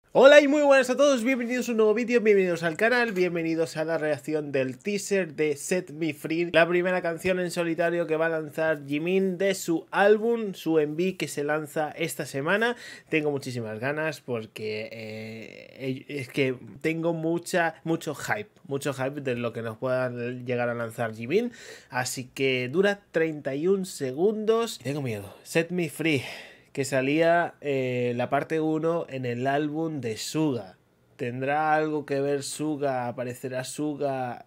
Hola y muy buenas a todos, bienvenidos a un nuevo vídeo, bienvenidos al canal, bienvenidos a la reacción del teaser de Set Me Free, la primera canción en solitario que va a lanzar Jimin de su álbum, su MV que se lanza esta semana. Tengo muchísimas ganas porque es que tengo mucho hype de lo que nos pueda llegar a lanzar Jimin, así que dura 31 segundos. Tengo miedo. Set Me Free, que salía la parte 1 en el álbum de Suga. ¿Tendrá algo que ver Suga? ¿Aparecerá Suga?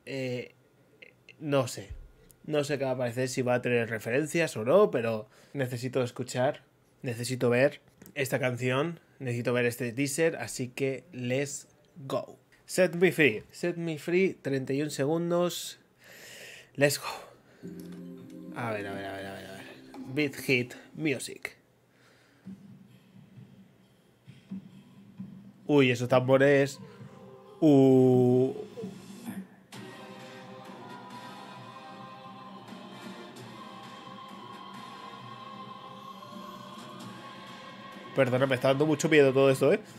No sé. No sé qué va a aparecer, si va a tener referencias o no, pero necesito escuchar, necesito ver esta canción, necesito ver este teaser, así que let's go. Set Me Free. Set Me Free, 31 segundos. Let's go. A ver. Beat Hit Music. Uy, esos tambores. Perdona, me está dando mucho miedo todo esto, ¿eh?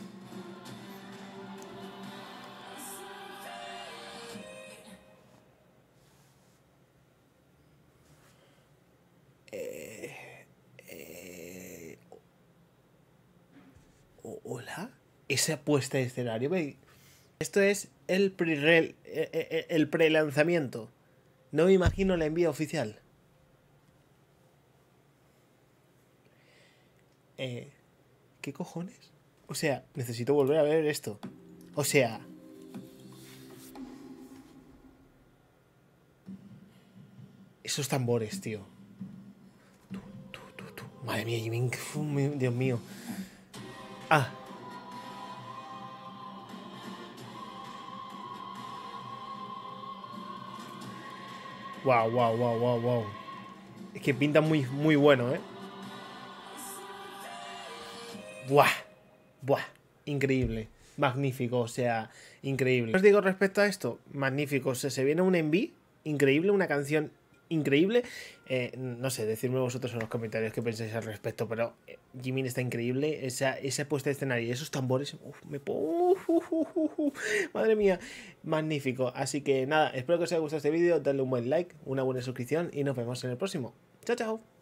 ¿Hola? Esa puesta de escenario. Esto es el pre-lanzamiento. No me imagino la envía oficial. ¿Qué cojones? O sea, necesito volver a ver esto. O sea... Esos tambores, tío. Madre mía, Jimin. Dios mío. Ah. Wow. Es que pinta muy bueno, ¿eh? Buah. Increíble. Magnífico, o sea, increíble. ¿Qué os digo respecto a esto? Magnífico. O sea, se viene un enví increíble, una canción increíble. No sé, decidme vosotros en los comentarios qué pensáis al respecto, pero Jimin está increíble. Esa puesta de escenario y esos tambores. Madre mía, magnífico. Así que nada, espero que os haya gustado este vídeo. Dadle un buen like, una buena suscripción y nos vemos en el próximo. Chao.